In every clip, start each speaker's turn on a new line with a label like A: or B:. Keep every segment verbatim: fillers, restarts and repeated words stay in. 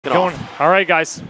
A: Going. All right, guys.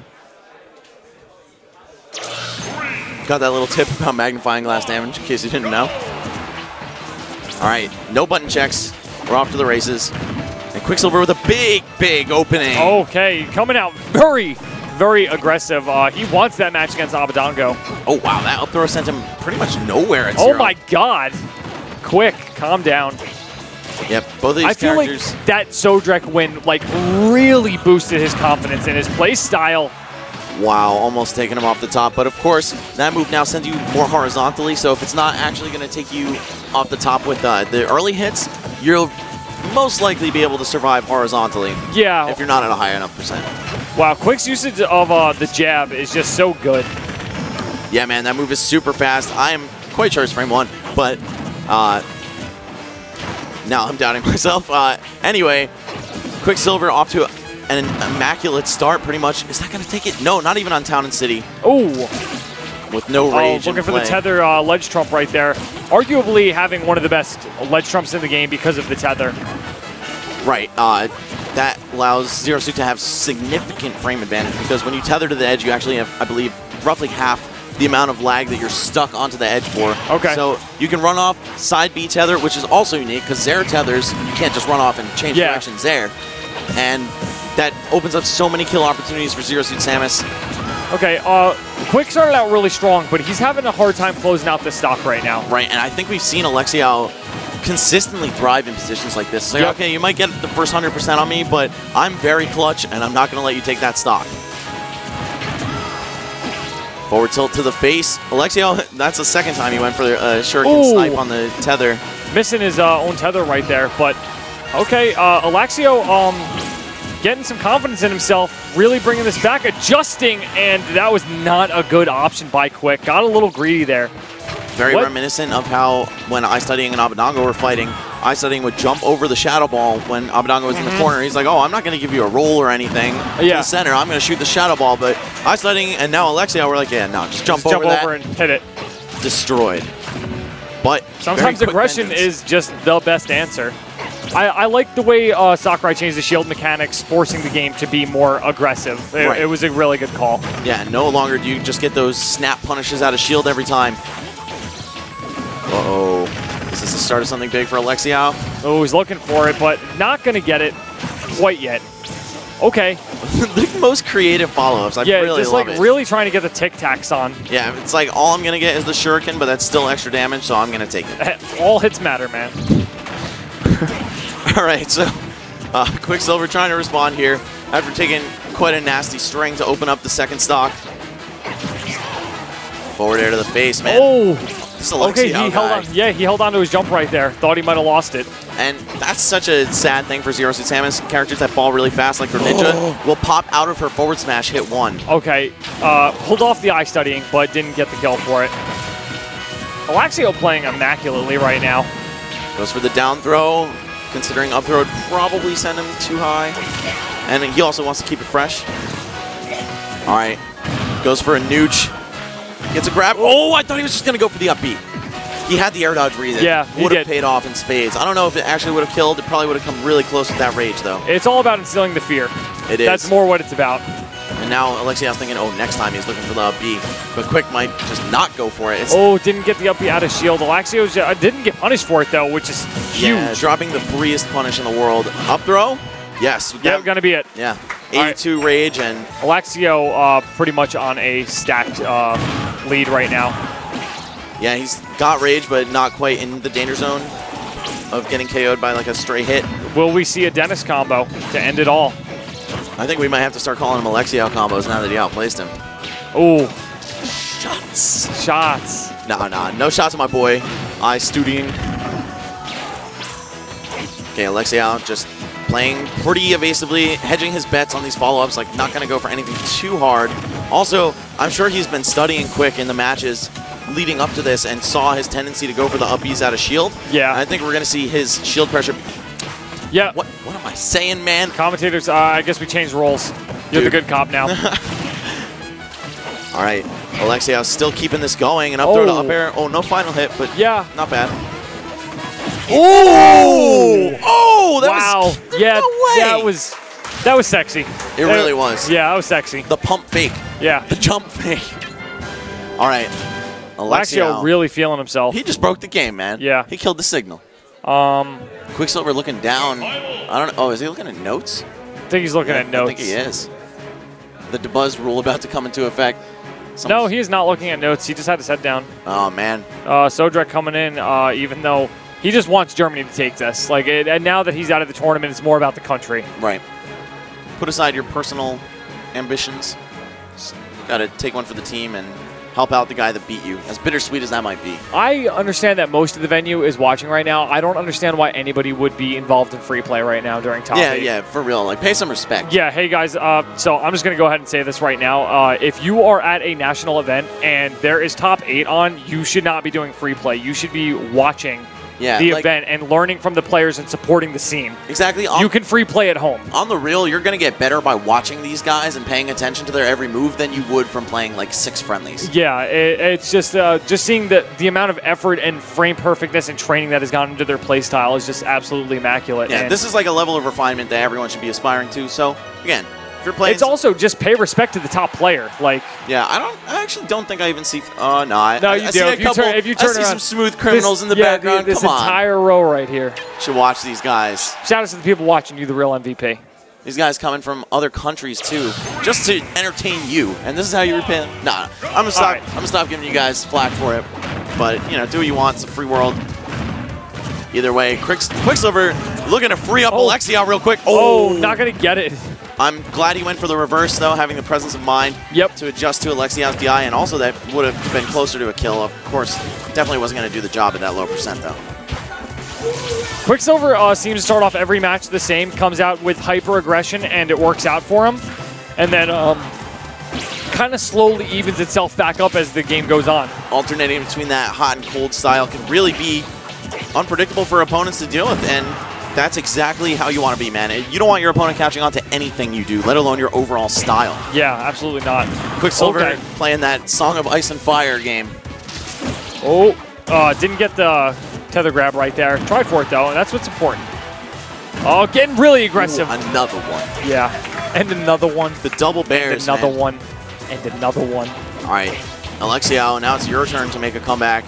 B: Got that little tip about magnifying glass damage, in case you didn't know. All right, no button checks. We're off to the races. And Quicksilver with a big, big opening.
A: Okay, coming out very, very aggressive. Uh, he wants that match against Abadango.
B: Oh, wow, that up throw sent him pretty much nowhere at
A: Oh,
B: zero.
A: my God. Quick, calm down.
B: Yep, both of these
A: I feel
B: characters.
A: like that Sodrek win like really boosted his confidence in his play style.
B: Wow, almost taking him off the top. But of course, that move now sends you more horizontally. So if it's not actually going to take you off the top with uh, the early hits, you'll most likely be able to survive horizontally.
A: Yeah.
B: If you're not at a high enough percent.
A: Wow, Quick's usage of uh, the jab is just so good.
B: Yeah, man, that move is super fast. I am quite sure it's frame one, but uh, now I'm doubting myself. Uh, anyway, Quicksilver off to an immaculate start, pretty much. Is that going to take it? No, not even on Town and City.
A: Oh.
B: With no rage.
A: Oh, looking for
B: play.
A: the tether uh, ledge trump right there. Arguably having one of the best ledge trumps in the game because of the tether.
B: Right. Uh, that allows Zero Suit to have significant frame advantage because when you tether to the edge, you actually have, I believe, roughly half the amount of lag that you're stuck onto the edge for.
A: Okay.
B: So you can run off side B tether, which is also unique because Zair tethers, you can't just run off and change
A: yeah.
B: directions there. And that opens up so many kill opportunities for Zero Suit Samus.
A: Okay, uh, Quick started out really strong, but he's having a hard time closing out the stock right now.
B: Right, and I think we've seen Alexiao consistently thrive in positions like this. It's like,
A: yep.
B: okay, you might get the first one hundred percent on me, but I'm very clutch, and I'm not going to let you take that stock. Forward tilt to the face. Alexiao, that's the second time he went for the uh, shuriken
A: Ooh.
B: snipe on the tether.
A: Missing his uh, own tether right there, but okay, uh, Alexiao um, getting some confidence in himself, really bringing this back, adjusting, and that was not a good option by Quick. Got a little greedy there.
B: Very
A: what?
B: reminiscent of how when iStudying and Abadango were fighting, iStudying would jump over the Shadow Ball when Abadango was mm-hmm. in the corner. He's like, oh, I'm not going to give you a roll or anything
A: yeah.
B: to the center. I'm going to shoot the Shadow Ball. But iStudying and now Alexiao were like, yeah, no, just jump
A: just
B: over
A: jump
B: that.
A: over and hit it.
B: Destroyed. But
A: sometimes aggression
B: vengeance.
A: is just the best answer. I, I like the way uh, Sakurai changed the shield mechanics, forcing the game to be more aggressive. It,
B: right.
A: it was a really good call.
B: Yeah, no longer do you just get those snap punishes out of shield every time. Uh-oh. Is this the start of something big for Alexiao?
A: Oh, he's looking for it, but not going to get it quite yet. Okay.
B: The most creative follow-ups. I
A: yeah,
B: really
A: just
B: love
A: like
B: it.
A: really trying to get the Tic Tacs on.
B: Yeah, it's like all I'm going to get is the shuriken, but that's still extra damage, so I'm going to take it.
A: All hits matter, man.
B: All right, so uh, Quicksilver trying to respond here after taking quite a nasty string to open up the second stock. Forward air to the face, man.
A: Oh,
B: okay,
A: he held on. Yeah, he held on to his jump right there. Thought he might have lost it.
B: And that's such a sad thing for Zero Suit Samus. Characters that fall really fast, like Greninja, will pop out of her forward smash, hit one.
A: Okay, uh, pulled off the eye studying, but didn't get the kill for it. Alexiao playing immaculately right now.
B: Goes for the down throw, considering up throw would probably send him too high. And he also wants to keep it fresh. All right, goes for a nooch. Gets a grab. Oh, I thought he was just going to go for the upbeat. He had the air dodge read.
A: Yeah, he
B: would have
A: did.
B: paid off in spades. I don't know if it actually would have killed. It probably would have come really close with that rage, though.
A: It's all about instilling the fear.
B: It is.
A: That's more what it's about.
B: And now Alexiao's thinking, oh, next time he's looking for the up B. But Quick might just not go for it. It's
A: oh, didn't get the up B out of shield. Alexiao uh, didn't get punished for it, though, which is huge.
B: Yeah, dropping the freest punish in the world. Up throw? Yes.
A: Yeah, gonna be it.
B: Yeah. eighty-two right. Rage and
A: Alexiao uh, pretty much on a stacked uh, lead right now.
B: Yeah, he's got rage, but not quite in the danger zone of getting K O'd by like a stray hit.
A: Will we see a Dennis combo to end it all?
B: I think we might have to start calling him Alexiao combos now that he outplaced him.
A: Ooh.
B: Shots.
A: Shots.
B: Nah, nah. No shots at my boy. iStudying. Okay, Alexiao just playing pretty evasively, hedging his bets on these follow-ups, like not going to go for anything too hard. Also, I'm sure he's been studying Quick in the matches leading up to this and saw his tendency to go for the up Bs out of shield.
A: Yeah.
B: I think we're going to see his shield pressure.
A: Yeah.
B: What What am I saying, man?
A: Commentators, uh, I guess we changed roles. You're
B: Dude.
A: the good cop now.
B: All right. Alexiao still keeping this going. And up throw to up air. Oh, no final hit, but
A: yeah,
B: not bad.
A: Oh!
B: Oh! That
A: wow.
B: was,
A: yeah,
B: no way.
A: that was That was sexy.
B: It really was.
A: Yeah, that was sexy.
B: The pump fake.
A: Yeah.
B: The jump fake. All right.
A: Alexio
B: Alexio
A: really feeling himself.
B: He just broke the game, man.
A: Yeah.
B: He killed the signal.
A: Um,
B: Quicksilver looking down. I don't know. Oh, is he looking at notes?
A: I think he's looking
B: Yeah,
A: at notes.
B: I think he is. The DeBuzz rule about to come into effect.
A: No, he is not looking at notes. He just had his head down.
B: Oh, man.
A: Uh, Sodrek coming in, uh, even though he just wants Germany to take this. Like, it, and now that he's out of the tournament, it's more about the country.
B: Right. Put aside your personal ambitions. Got to take one for the team and help out the guy that beat you, as bittersweet as that might be.
A: I understand that most of the venue is watching right now. I don't understand why anybody would be involved in free play right now during top
B: Yeah,
A: eight.
B: yeah, for real. Like, pay some respect.
A: Yeah, hey guys, uh, so I'm just going to go ahead and say this right now. Uh, if you are at a national event and there is top eight on, you should not be doing free play. You should be watching
B: Yeah,
A: the
B: like-
A: event and learning from the players and supporting the scene.
B: Exactly. On,
A: You can free play at home.
B: on the real, you're going to get better by watching these guys and paying attention to their every move than you would from playing, like, six friendlies.
A: Yeah, it, it's just uh, just seeing the, the amount of effort and frame perfectness and training that has gone into their play style is just absolutely immaculate.
B: Yeah,
A: And
B: this is like a level of refinement that everyone should be aspiring to. So, again, if you're playing...
A: it's also just pay respect to the top player. Like,
B: Yeah, I don't. I actually don't think I even see... Oh, no. I,
A: no,
B: I,
A: you
B: I
A: do.
B: see a
A: If you
B: couple,
A: turn, if you turn
B: I see
A: around,
B: some smooth criminals
A: this,
B: in the
A: yeah,
B: background.
A: This
B: Come on.
A: entire row right here.
B: Should watch these guys.
A: Shout out to the people watching you, the real M V P.
B: These guys coming from other countries, too, just to entertain you. And this is how you repay them? Nah, I'm going to stop,
A: right.
B: I'm gonna stop giving you guys flack for it. But, you know, do what you want. It's a free world. Either way, Quicks, Quicksilver looking to free up
A: Oh.
B: Alexia real quick.
A: Oh, not going to get it.
B: I'm glad he went for the reverse, though, having the presence of mind
A: Yep.
B: to adjust to Alexia's D I, and also that would have been closer to a kill. Of course, definitely wasn't going to do the job at that low percent, though.
A: Quicksilver uh, seems to start off every match the same, comes out with hyper aggression, and it works out for him. And then um, kind of slowly evens itself back up as the game goes on.
B: Alternating between that hot and cold style can really be unpredictable for opponents to deal with, and that's exactly how you want to be, man. You don't want your opponent catching on to anything you do, let alone your overall style.
A: Yeah, absolutely not.
B: Quicksilver
A: Okay.
B: playing that Song of Ice and Fire game.
A: Oh, uh, didn't get the tether grab right there. Tried for it, though, and that's what's important. Oh, getting really aggressive.
B: Ooh, another one.
A: Yeah, and another one.
B: The double
A: And
B: bears,
A: another
B: man.
A: one. And another one.
B: All right, Alexio, now it's your turn to make a comeback.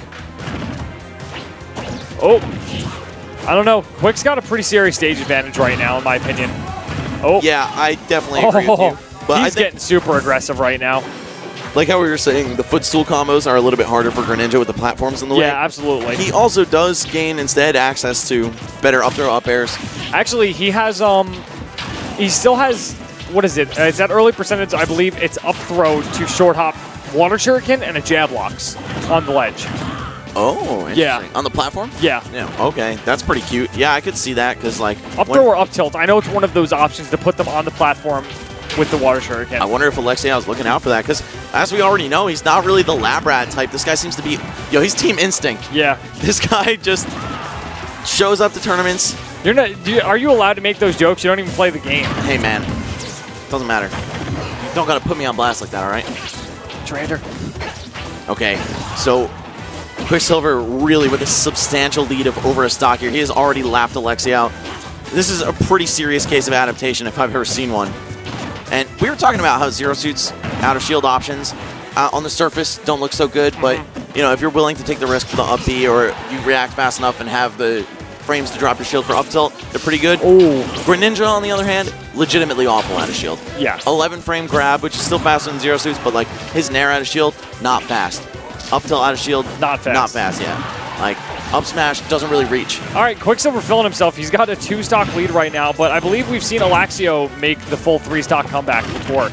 A: Oh, I don't know. Quick's got a pretty serious stage advantage right now, in my opinion. Oh,
B: Yeah, I definitely agree with you. But I
A: he's
B: think,
A: getting super aggressive right now.
B: like how we were saying, the footstool combos are a little bit harder for Greninja with the platforms in the way.
A: Yeah, absolutely.
B: He also does gain instead access to better up throw up airs.
A: Actually, he has, um, he still has, what is it? Uh, it's at early percentage, I believe it's up throw to short hop, water shuriken, and a jab locks on the ledge.
B: Oh, interesting.
A: Yeah.
B: On the platform?
A: Yeah.
B: Yeah, okay. That's pretty cute. Yeah, I could see that because, like,
A: Up
B: when-
A: throw or up tilt. I know it's one of those options to put them on the platform with the water shuriken.
B: I wonder if Alexia is looking out for that because, as we already know, he's not really the lab rat type. This guy seems to be, yo, he's Team Instinct.
A: Yeah.
B: This guy just shows up to tournaments.
A: You're not, do you, are you allowed to make those jokes? You don't even play the game.
B: Hey, man, doesn't matter. You don't got to put me on blast like that, all right?
A: Trander.
B: Okay, so Quicksilver really with a substantial lead of over a stock here. He has already lapped Alexia out. This is a pretty serious case of adaptation if I've ever seen one. And we were talking about how Zero Suit's out of shield options uh, on the surface don't look so good, but you know, if you're willing to take the risk for the up B or you react fast enough and have the frames to drop your shield for up tilt, they're pretty good.
A: Oh.
B: Greninja, on the other hand, legitimately awful out of shield.
A: Yeah.
B: eleven frame grab, which is still faster than Zero Suit's, but like his Nair out of shield, not fast. Up tilt out of shield,
A: Not fast.
B: Not fast, yeah. Like, up smash doesn't really reach.
A: All right, Quicksilver filling himself. He's got a two-stock lead right now, but I believe we've seen Alexio make the full three-stock comeback before.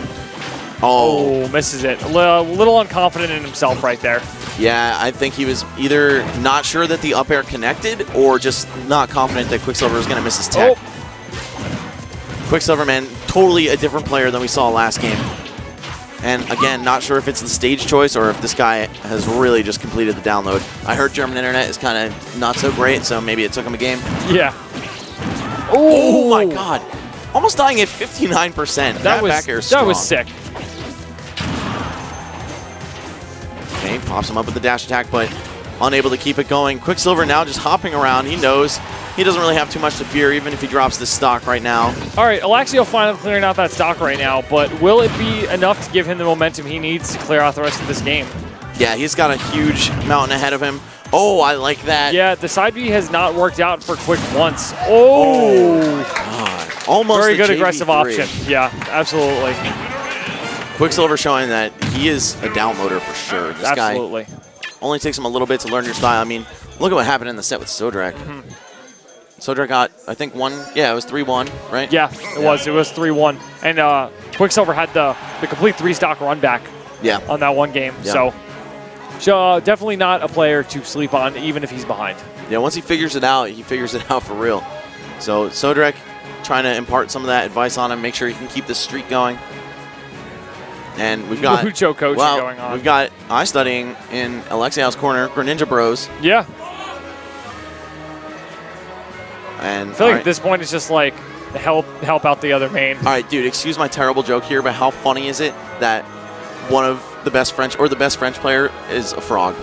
B: Oh,
A: Oh, misses it. A little, little unconfident in himself right there.
B: yeah, I think he was either not sure that the up air connected or just not confident that Quicksilver was going to miss his tech.
A: Oh.
B: Quicksilver, man, totally a different player than we saw last game. And again, not sure if it's the stage choice or if this guy has really just completed the download. I heard German internet is kind of not so great, so maybe it took him a game.
A: Yeah.
B: Oh my god. Almost dying at fifty-nine percent.
A: That,
B: That,
A: was,
B: back air is
A: that was
B: strong.
A: sick.
B: Okay, pops him up with the dash attack, but unable to keep it going. Quicksilver now just hopping around. He knows he doesn't really have too much to fear, even if he drops this stock right now.
A: All right, Alaxio finally clearing out that stock right now, but will it be enough to give him the momentum he needs to clear out the rest of this game?
B: Yeah, he's got a huge mountain ahead of him. Oh, I like that.
A: Yeah, the side B has not worked out for Quick once. Oh!
B: God. Almost
A: Very good
B: J V three.
A: aggressive option. Yeah, absolutely.
B: Quicksilver showing that he is a downloader for sure. This
A: absolutely.
B: guy only takes him a little bit to learn your style. I mean, look at what happened in the set with Sodrek. Mm-hmm. Sodrek got, I think, one. Yeah, it was three one, right?
A: Yeah, it yeah. was. It was three one. And uh, Quicksilver had the, the complete three-stock run back
B: yeah.
A: on that one game. Yeah. So, so uh, definitely not a player to sleep on, even if he's behind.
B: Yeah, once he figures it out, he figures it out for real. So Sodrek trying to impart some of that advice on him, make sure he can keep this streak going. And we've got
A: Lucho coaching
B: well,
A: going on.
B: We've got eye studying in Alexios' corner, Greninja Bros.
A: Yeah.
B: And
A: I feel like
B: right.
A: at this point it's just like help help out the other main.
B: All right, dude, excuse my terrible joke here, but how funny is it that one of the best French or the best French player is a frog?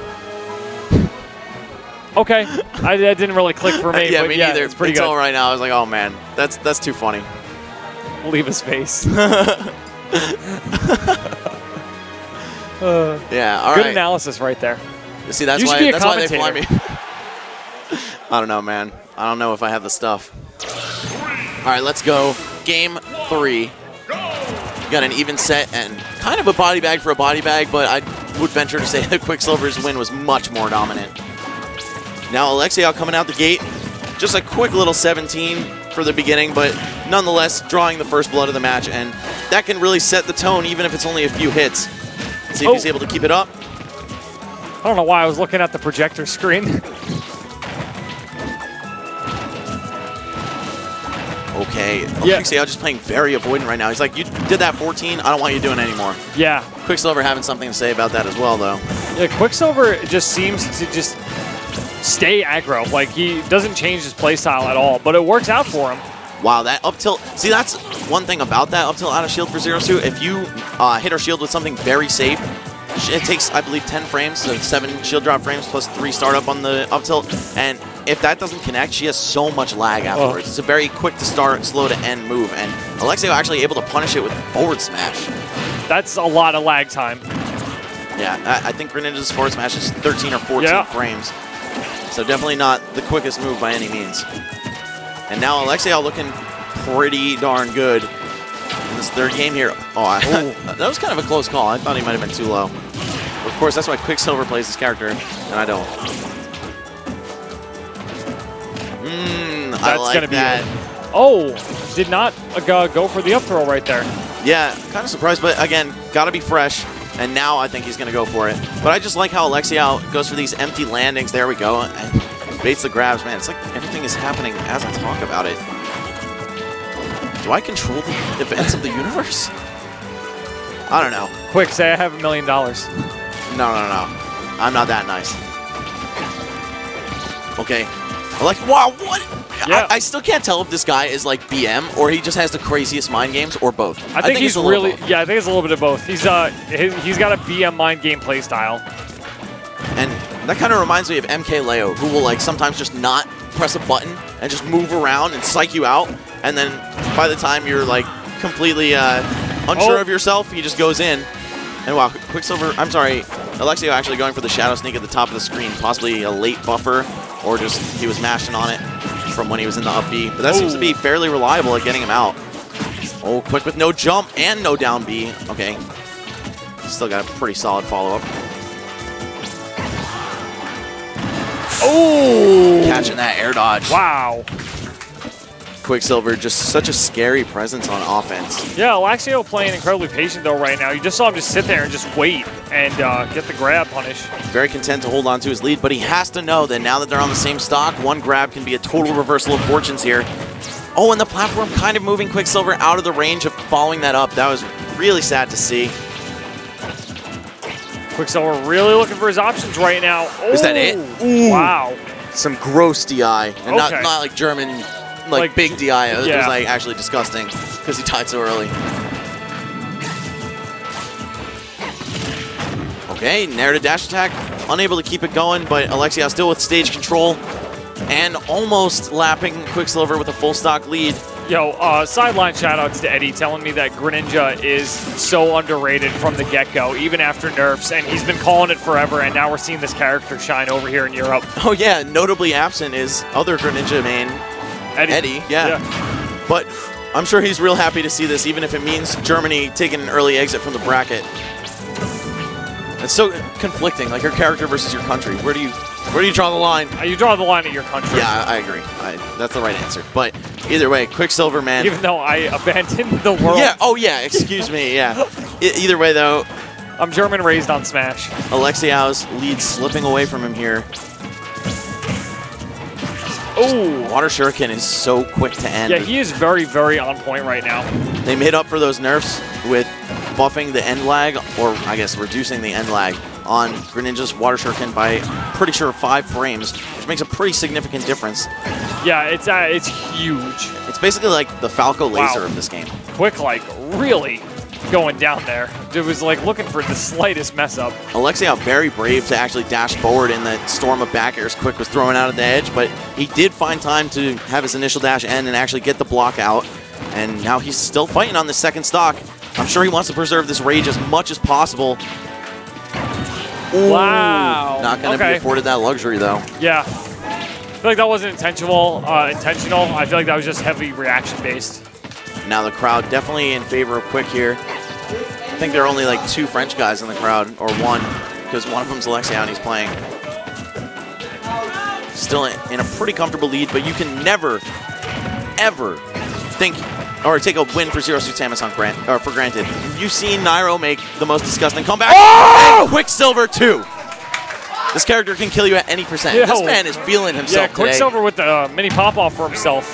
A: Okay, I, that didn't really click for me.
B: yeah,
A: but
B: me
A: yeah,
B: neither.
A: It's pretty
B: Until
A: good.
B: right now, I was like, oh man, that's that's too funny.
A: Leave his face.
B: uh, yeah, all
A: good
B: right.
A: analysis right there.
B: See, that's
A: you
B: why
A: be a
B: that's why they fly me.
A: commentator.
B: I don't know, man. I don't know if I have the stuff. All right, let's go. Game three. We got an even set and kind of a body bag for a body bag, but I would venture to say that Quicksilver's win was much more dominant. Now Alexia coming out the gate. Just a quick little seventeen for the beginning, but nonetheless drawing the first blood of the match, and that can really set the tone even if it's only a few hits. Let's see if
A: oh.
B: he's able to keep it up.
A: I don't know why I was looking at the projector screen.
B: Okay,
A: yeah.
B: Alexia just playing very avoidant right now. He's like, you did that fourteen, I don't want you doing it anymore.
A: Yeah.
B: Quicksilver having something to say about that as well, though.
A: Yeah, Quicksilver just seems to just stay aggro. Like, he doesn't change his playstyle at all, but it works out for him.
B: Wow, that up tilt. See, that's one thing about that up tilt out of shield for Zero Suit. If you uh, hit her shield with something very safe, it takes, I believe, ten frames, so seven shield drop frames plus three startup on the up tilt. And if that doesn't connect, she has so much lag afterwards. Oh. It's a very quick to start, slow to end move. And Alexia actually able to punish it with forward smash.
A: That's a lot of lag time.
B: Yeah, I, I think Greninja's forward smash is thirteen or fourteen
A: yeah.
B: frames. So definitely not the quickest move by any means. And now Alexia looking pretty darn good in this third game here. Oh, I, that was kind of a close call. I thought he might have been too low. Of course, that's why Quicksilver plays this character, and I don't. Mmm, I like
A: gonna
B: that.
A: Be oh, did not uh, go for the up throw right there.
B: Yeah, kind of surprised, but again, got to be fresh. And now I think he's going to go for it. But I just like how Alexia goes for these empty landings. There we go. And baits the grabs. Man, it's like everything is happening as I talk about it. Do I control the events of the universe? I don't know.
A: Quick, say I have a million dollars.
B: No, no, no. I'm not that nice. Okay. Alex wow, what?
A: Yeah.
B: I, I still can't tell if this guy is like B M or he just has the craziest mind games or both.
A: I think,
B: I think
A: he's
B: it's a
A: really,
B: both.
A: yeah, I think it's a little bit of both. He's uh, his, he's got a B M mind game play style.
B: And that kind of reminds me of M K Leo, who will like sometimes just not press a button and just move around and psych you out. And then by the time you're like completely uh, unsure
A: oh.
B: of yourself, he just goes in. And wow, Quicksilver, I'm sorry, Alexia actually going for the Shadow Sneak at the top of the screen, possibly a late buffer, or just he was mashing on it from when he was in the up B. But that Ooh. seems to be fairly reliable at getting him out. Oh, Quick with no jump and no down B. Okay. Still got a pretty solid follow-up.
A: Oh!
B: Catching that air dodge.
A: Wow.
B: Quicksilver, just such a scary presence on offense.
A: Yeah, Alaxio playing incredibly patient though right now. You just saw him just sit there and just wait and uh, get the grab punish.
B: Very content to hold on to his lead, but he has to know that now that they're on the same stock, one grab can be a total reversal of fortunes here. Oh, and the platform kind of moving Quicksilver out of the range of following that up. That was really sad to see.
A: Quicksilver really looking for his options right now. Oh,
B: is that it? Ooh.
A: Wow.
B: Some gross D I. And
A: okay.
B: not, not like German, like, like big D I. It
A: yeah.
B: was like actually disgusting because he died so early. Okay, Nair to dash attack. Unable to keep it going, but Alexia still with stage control. and almost lapping Quicksilver with a full stock lead.
A: Yo, uh, sideline shoutouts to Eddie telling me that Greninja is so underrated from the get-go, even after nerfs, and he's been calling it forever, and now we're seeing this character shine over here in Europe.
B: Oh yeah, notably absent is other Greninja main,
A: Eddie.
B: Eddie, yeah.
A: yeah.
B: But I'm sure he's real happy to see this, even if it means Germany taking an early exit from the bracket. It's so conflicting, like your character versus your country. Where do you where do you draw the line?
A: You draw the line at your country.
B: Yeah, I, I agree. I, that's the right answer. But either way, Quicksilver, man.
A: Even though I abandoned the world.
B: Yeah, oh yeah, excuse me, yeah. E either way, though.
A: I'm German raised on Smash.
B: Alexiou's lead slipping away from him here.
A: Oh,
B: Water Shuriken is so quick to end.
A: Yeah, he is very, very on point right now.
B: They made up for those nerfs with buffing the end lag, or I guess reducing the end lag on Greninja's Water Shuriken by pretty sure five frames, which makes a pretty significant difference.
A: Yeah, it's uh, it's huge.
B: It's basically like the Falco laser
A: Wow.
B: of this game.
A: Quick, like, really going down there. It was like looking for the slightest mess up.
B: Alexiou very brave to actually dash forward in the storm of back airs Quick was throwing out at the edge, but he did find time to have his initial dash end and actually get the block out. And now he's still fighting on the second stock. I'm sure he wants to preserve this rage as much as possible. Ooh,
A: Wow.
B: Not going to
A: Okay.
B: be afforded that luxury, though.
A: Yeah. I feel like that wasn't intentional. Uh, intentional. I feel like that was just heavy reaction based.
B: Now the crowd definitely in favor of Quick here. I think there are only like two French guys in the crowd, or one, because one of them's Alexiou and he's playing. Still in a pretty comfortable lead, but you can never, ever think or take a win for Zero Suit Samus on grant, or for granted. You've seen Nairo make the most disgusting comeback.
A: Oh!
B: And Quicksilver too. This character can kill you at any percent.
A: Yo.
B: This man is feeling
A: Yeah,
B: himself today.
A: Quicksilver with the uh, mini pop-off for himself.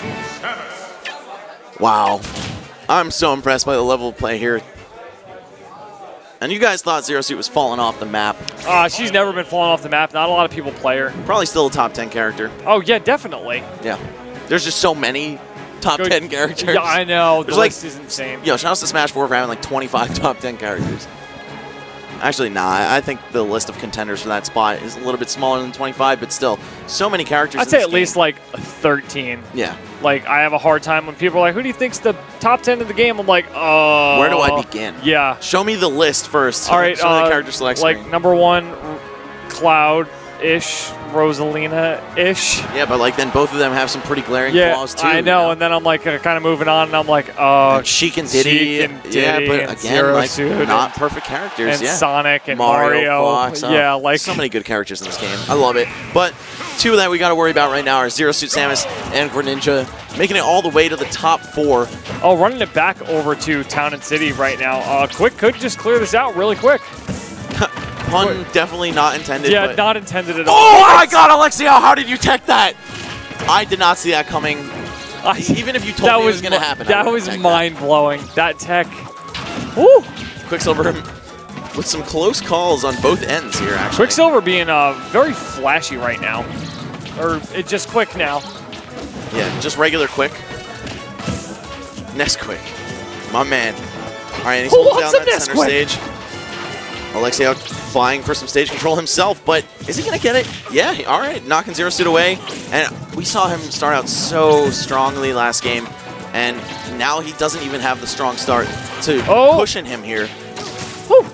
B: Wow. I'm so impressed by the level of play here. And you guys thought Zero Suit was falling off the map.
A: Uh, she's never been falling off the map. Not a lot of people play her.
B: Probably still a top ten character.
A: Oh, yeah, definitely.
B: Yeah. There's just so many top
A: Good.
B: ten characters.
A: Yeah, I know. The
B: There's like-
A: list is insane.
B: Yo, shout out to Smash four for having like twenty-five top ten characters. Actually, nah, I I think the list of contenders for that spot is a little bit smaller than twenty-five, but still, so many characters
A: I'd
B: in
A: say
B: this
A: at least
B: game.
A: like thirteen.
B: Yeah.
A: Like, I have a hard time when people are like, who do you think's the top ten of the game? I'm like, uh...
B: Where do I begin?
A: Yeah.
B: Show me the list first.
A: All right,
B: Show me
A: uh,
B: the character select
A: like
B: screen.
A: number one, R- Cloud-ish, Rosalina-ish.
B: Yeah, but like then both of them have some pretty glaring
A: Yeah,
B: flaws too.
A: I
B: you
A: know, and then I'm like uh, kind of moving on, and I'm like, uh,
B: And Sheik and Diddy,
A: Sheik and
B: yeah,
A: Diddy
B: but
A: and
B: again,
A: Zero
B: like
A: Suit
B: not
A: and-
B: perfect characters.
A: and
B: yeah,
A: Sonic and
B: Mario,
A: Mario.
B: Fox, oh,
A: Yeah, like
B: so many good characters in this game. I love it. But two that we got to worry about right now are Zero Suit Samus and Greninja, making it all the way to the top four.
A: Oh, running it back over to Town and City right now. Uh, Quick could just clear this out really quick.
B: Pun definitely not intended.
A: Yeah,
B: but
A: not intended at all.
B: oh my God, Alexiou, how did you tech that? I did not see that coming.
A: I-
B: Even if you told
A: that
B: me it
A: was
B: was going to
A: mi-
B: happen, I
A: That
B: wouldn't
A: was
B: have teched
A: mind blowing. That tech. Woo!
B: that. Quicksilver with some close calls on both ends here. Actually,
A: Quicksilver being uh, very flashy right now, or it just Quick now.
B: yeah, just regular Quick. Nesquik, my man. All right, and he's
A: Who
B: holding down
A: wants a
B: that center
A: Nesquik?
B: stage. Alexiou vying for some stage control himself, but is he going to get it? Yeah, he- all right, knocking Zero Suit away. And we saw him start out so strongly last game, and now he doesn't even have the strong start to
A: Oh.
B: pushing him here.
A: Whew.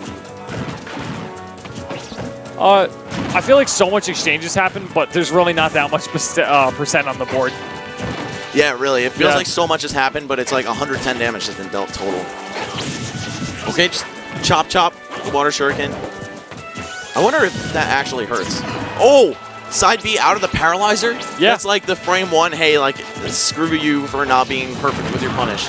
A: Uh, I feel like so much exchanges happen, but there's really not that much perc- uh, percent on the board.
B: Yeah, really, it feels
A: Yeah.
B: like so much has happened, but it's like one hundred ten damage has been dealt total. Okay, just chop chop, Water Shuriken. I wonder if that actually hurts. Oh, side B out of the paralyzer?
A: Yeah.
B: That's like the frame one, hey, like, screw you for not being perfect with your punish.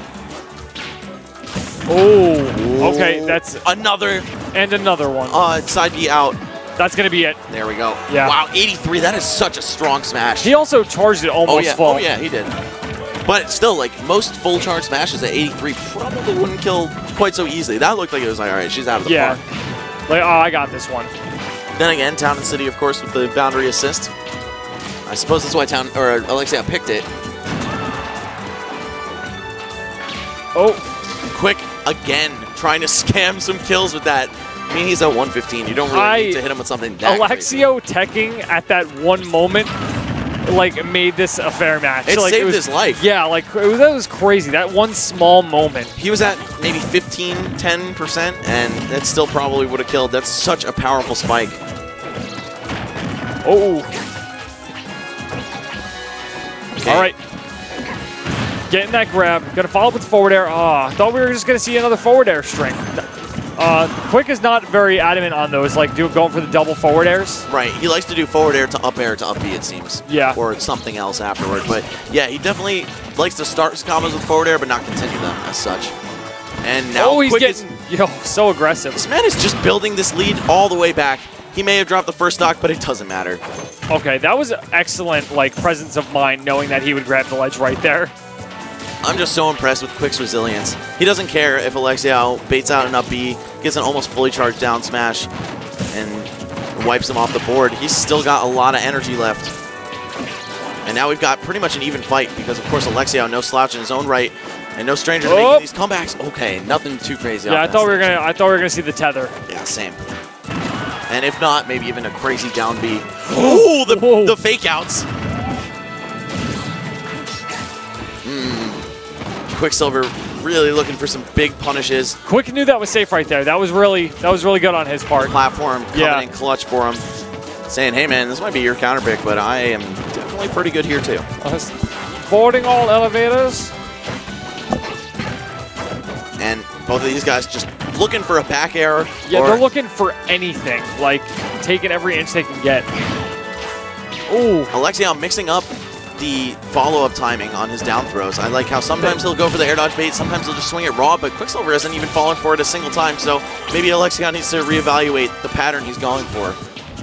A: Oh, okay, that's
B: Another
A: and another one.
B: uh, side B out.
A: That's gonna be it.
B: There we go.
A: Yeah.
B: Wow, eighty-three, that is such a strong smash.
A: He also charged it almost
B: Oh yeah,
A: full.
B: oh yeah, he did. But still, like, most full charge smashes at eighty-three probably wouldn't kill quite so easily. That looked like it was like, all right, she's out of the
A: Yeah.
B: park.
A: Like, oh, I got this one.
B: Then again, Town and City, of course, with the boundary assist. I suppose that's why Town or Alexiou picked it.
A: Oh,
B: Quick again, trying to scam some kills with that. I mean, he's at one fifteen. You don't really
A: I-
B: need to hit him with something that crazy.
A: Alexiou teching at that one moment like made this a fair match.
B: It
A: like,
B: saved
A: it was,
B: his life.
A: Yeah, like it was, that was crazy. That one small moment.
B: He was at maybe fifteen, ten percent, and that still probably would have killed. That's such a powerful spike.
A: Oh.
B: Okay.
A: All right. Getting that grab. Gonna follow up with forward air. Oh, I thought we were just gonna see another forward air string. Uh, Quick is not very adamant on those, like do, going for the double forward airs.
B: Right, he likes to do forward air to up air to up B, it seems.
A: Yeah.
B: Or something else afterward. But yeah, he definitely likes to start his combos with forward air, but not continue them as such. And now
A: oh, he's
B: Quick
A: getting
B: is,
A: yo so aggressive.
B: this man is just building this lead all the way back. He may have dropped the first stock, but it doesn't matter.
A: Okay, that was excellent, like presence of mind, knowing that he would grab the ledge right there.
B: I'm just so impressed with Quick's resilience. He doesn't care if Alexiao baits out an up B, gets an almost fully charged down smash, and wipes him off the board. He's still got a lot of energy left. And now we've got pretty much an even fight because, of course, Alexiao, no slouch in his own right, and no stranger to
A: oh.
B: making these comebacks. Okay, nothing too crazy.
A: Yeah, I thought we were
B: stage.
A: gonna. I thought we were gonna see the tether.
B: Yeah, same. And if not, maybe even a crazy down B. Oh, the,
A: Whoa.
B: the fake outs. Hmm. Quicksilver really looking for some big punishes.
A: Quick knew that was safe right there. That was really that was really good on his part.
B: Platform coming
A: Yeah.
B: in clutch for him. Saying, hey man, this might be your counter pick, but I am definitely pretty good here too.
A: Uh, boarding all elevators.
B: And both of these guys just looking for a back air.
A: Yeah,
B: or
A: they're looking for anything, like taking every inch they can get. Ooh.
B: Alexiao mixing up the follow-up timing on his down throws. I like how sometimes he'll go for the air dodge bait, sometimes he'll just swing it raw, but Quicksilver hasn't even fallen for it a single time, so maybe Alexiao needs to reevaluate the pattern he's going for.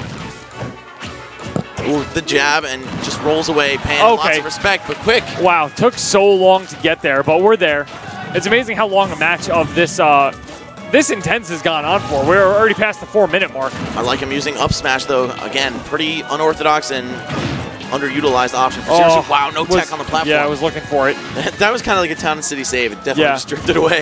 B: Ooh, the jab and just rolls away, paying
A: Okay.
B: lots of respect, but Quick.
A: Wow, took so long to get there, but we're there. It's amazing how long a match of this uh, this intense has gone on for. We're already past the four-minute mark.
B: I like him using up smash, though. Again, pretty unorthodox and underutilized option for
A: Oh,
B: Seriously. Wow, no
A: was-
B: tech on the platform.
A: Yeah, I was looking for it.
B: That was kind of like a town and city save. It definitely
A: Yeah.
B: just drifted away.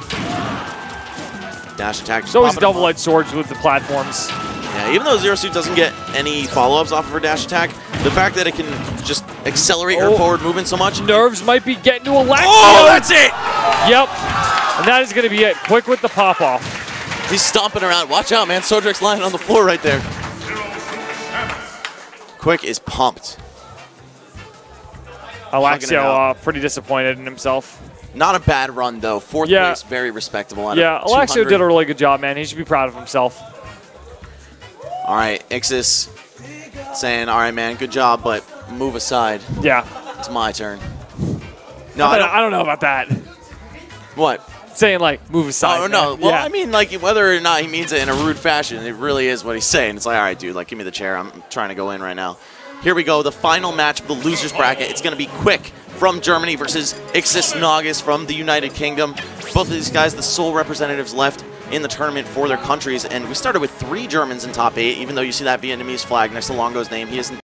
B: Dash attack. just
A: So always
B: popping up.
A: double-edged swords with the platforms.
B: Yeah, even though Zero Suit doesn't get any follow-ups off of her dash attack, the fact that it can just accelerate her
A: Oh.
B: forward movement so much.
A: Nerves might be getting to Alexio.
B: Oh, that's it!
A: Yep. And that is going to be it. Quick with the pop-off.
B: He's stomping around. Watch out, man. Sodrek's lying on the floor right there. Quick is pumped. Hugging it
A: Alexio
B: out.
A: uh, pretty disappointed in himself.
B: Not a bad run, though. Fourth
A: Yeah.
B: place, very respectable. Out
A: Yeah,
B: of
A: Alexio
B: two hundred.
A: did a really good job, man. He should be proud of himself.
B: All right, Ixis saying, all right, man, good job, but move aside.
A: Yeah.
B: It's my turn. No,
A: I,
B: I
A: don't,
B: don't.
A: I don't know about that.
B: What?
A: Saying, like, move aside.
B: Oh, no.
A: man.
B: Well,
A: yeah.
B: I mean, like, whether or not he means it in a rude fashion, it really is what he's saying. It's like, all right, dude, like, give me the chair. I'm trying to go in right now. Here we go, the final match of the losers bracket. It's going to be Quick from Germany versus Ixis Naugus from the United Kingdom. Both of these guys, the sole representatives left in the tournament for their countries. And we started with three Germans in top eight, even though you see that Vietnamese flag next to Longo's name. He isn't